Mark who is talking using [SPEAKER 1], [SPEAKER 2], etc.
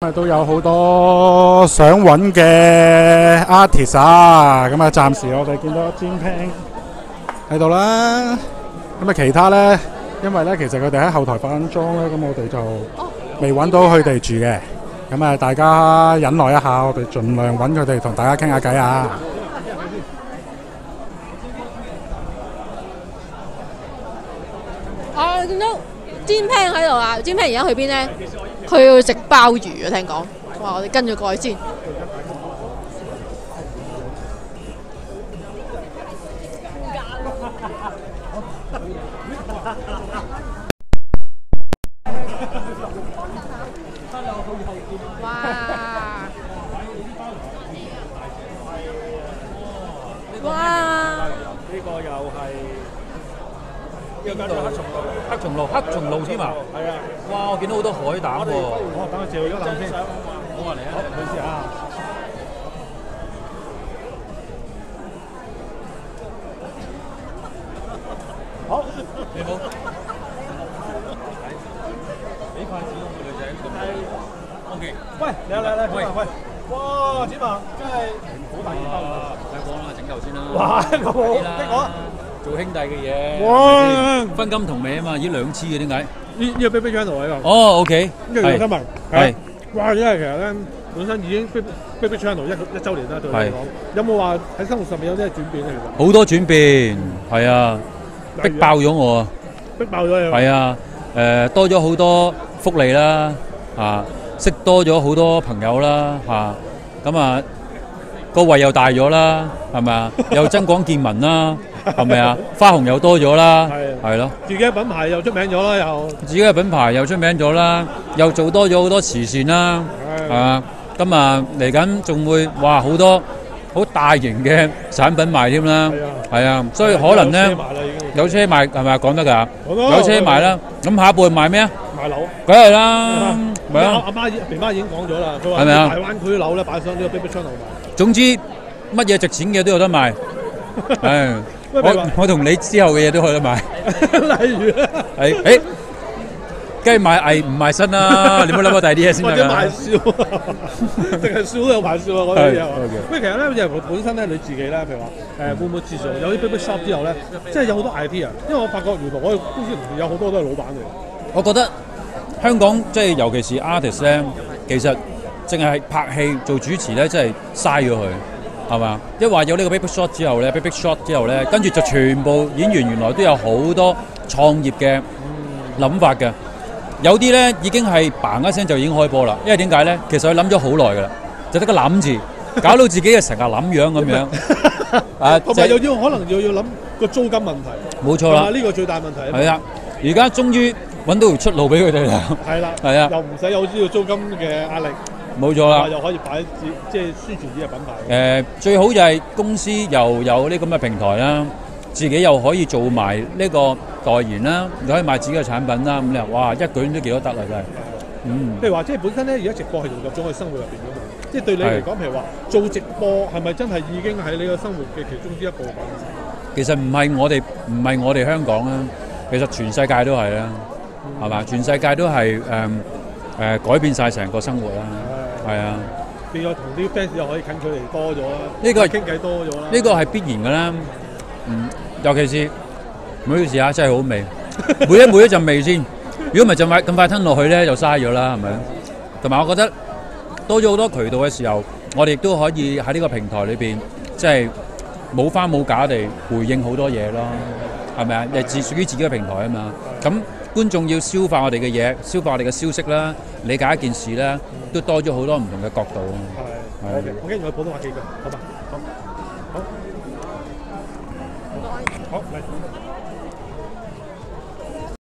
[SPEAKER 1] 都有好多想揾嘅 artist 啊，咁啊暫時我哋見到Jinping喺度啦，咁啊其他咧，因為咧其實佢哋喺後台化緊妝咧，咁我哋就未揾到佢哋住嘅，咁啊大家忍耐一下，我哋盡量揾佢哋同大家傾下偈啊。
[SPEAKER 2] 見到Jinping喺度啊！Jinping而家去邊咧？佢要食鮑魚啊！聽講，哇！我哋跟住過去先。哇！哇！
[SPEAKER 3] 呢個又係。黑松露添啊！係啊！哇！我見到好多海膽喎。
[SPEAKER 1] 我等我照咗諗先。
[SPEAKER 3] 好啊，嚟啊！
[SPEAKER 1] 好，你試下。好，
[SPEAKER 3] 你好。俾筷子我女仔咁。O K。喂，嚟，喂。
[SPEAKER 1] 哇！子文真係好大件包啊！
[SPEAKER 3] 唔使講啦，整嚿先啦。
[SPEAKER 1] 哇！咁好，逼我。
[SPEAKER 3] 做兄弟嘅嘢，
[SPEAKER 1] 哇！
[SPEAKER 3] 分金同味啊嘛，已經2支嘅點解？
[SPEAKER 1] 呢個 Baby Channel 喺度。
[SPEAKER 3] 哦 ，OK，
[SPEAKER 1] 呢個今日
[SPEAKER 3] 係。
[SPEAKER 1] 哇！因為其實咧，本身已經 Baby Channel 一週年啦，對你嚟講，有冇話喺生活上面有啲轉變咧？其實
[SPEAKER 3] 好多轉變，係啊，逼爆咗我啊！
[SPEAKER 1] 逼爆咗你。係
[SPEAKER 3] 啊，多咗好多福利啦，識多咗好多朋友啦，咁啊個胃又大咗啦，係咪啊？又增廣見聞啦。係咪啊？花紅又多咗啦，係咯。
[SPEAKER 1] 自己嘅品牌又出名咗啦，又。
[SPEAKER 3] 自己嘅品牌又出名咗啦，又做多咗好多慈善啦，咁啊嚟緊仲會哇好多好大型嘅產品賣添啦，係啊，所以可能咧有車賣係咪啊？講得㗎，有車賣啦。咁下一步賣咩啊？
[SPEAKER 1] 賣樓。
[SPEAKER 3] 梗係啦，咪啊！
[SPEAKER 1] 阿媽肥媽已經講咗啦，佢話
[SPEAKER 3] 係咪啊？
[SPEAKER 1] 大灣區樓咧擺上呢個 Baby Channel 賣。
[SPEAKER 3] 總之乜嘢值錢嘅都有得賣，係。我同你之後嘅嘢都可以得買，
[SPEAKER 1] 例如咧，
[SPEAKER 3] 係梗係賣藝唔賣身啦，你冇諗過第二啲嘢先得㗎。
[SPEAKER 1] 或者賣笑，淨係笑都有賣笑啊！嗰啲嘢。喂，其實咧，因為本身咧你自己咧，譬如話會唔會自從有啲 Baby Shop 之後咧，即係有好多 idea？因為我發覺原來我哋公司同事有好多都係老闆嚟。
[SPEAKER 3] 我覺得香港即係尤其是 artist 咧，其實淨係拍戲做主持咧，真係嘥咗佢。係嘛？一話有呢個 Baby Shot 之後咧 ，Baby Shot 之後咧，跟住就全部演員原來都有好多創業嘅諗法嘅。有啲咧已經係嘭一聲就已經開波啦。因為點解咧？其實佢諗咗好耐㗎啦，就得個諗字，搞到自己嘅成日諗樣咁樣。
[SPEAKER 1] 同埋又要可能又要諗個租金問題。
[SPEAKER 3] 冇錯啦，
[SPEAKER 1] 呢個最大問題。
[SPEAKER 3] 係啊，而家終於揾到條出路俾佢哋啦。
[SPEAKER 1] 係啦，
[SPEAKER 3] 係啊，
[SPEAKER 1] 又唔使有呢個租金嘅壓力。
[SPEAKER 3] 冇錯啦，
[SPEAKER 1] 又可以擺即係宣傳自己嘅品牌。
[SPEAKER 3] 最好就係公司又有呢咁嘅平台啦，自己又可以做埋呢個代言啦，又可以賣自己嘅產品啦。咁你話哇，一舉都幾多得啦，真係。
[SPEAKER 1] 譬如話，即係本身咧，而家直播係融入咗喺生活入邊㗎嘛。即係對你嚟講，譬如話做直播係咪真係已經喺你個生活嘅其中之一部分？
[SPEAKER 3] 其實唔係我哋香港啦，其實全世界都係啦，係嘛？全世界都係改變晒成個生活啦。係啊，
[SPEAKER 1] 變咗同啲 fans 又可以近距離多咗啦，
[SPEAKER 3] 呢個係
[SPEAKER 1] 傾偈多咗啦，
[SPEAKER 3] 呢個係必然㗎啦。尤其是唔好意思啊，真係好味，每一陣味先。如果唔係咁快吞落去咧，就嘥咗啦，係咪？同埋我覺得多咗好多渠道嘅時候，我哋亦都可以喺呢個平台裏邊，即係冇花冇假地回應好多嘢咯，係咪啊？係屬於自己嘅平台啊嘛。咁觀眾要消化我哋嘅嘢，消化我哋嘅消息啦，理解一件事啦，都多咗好多唔同嘅角度。
[SPEAKER 1] 係，我跟住我普通話幾句，好嘛？好，好嚟。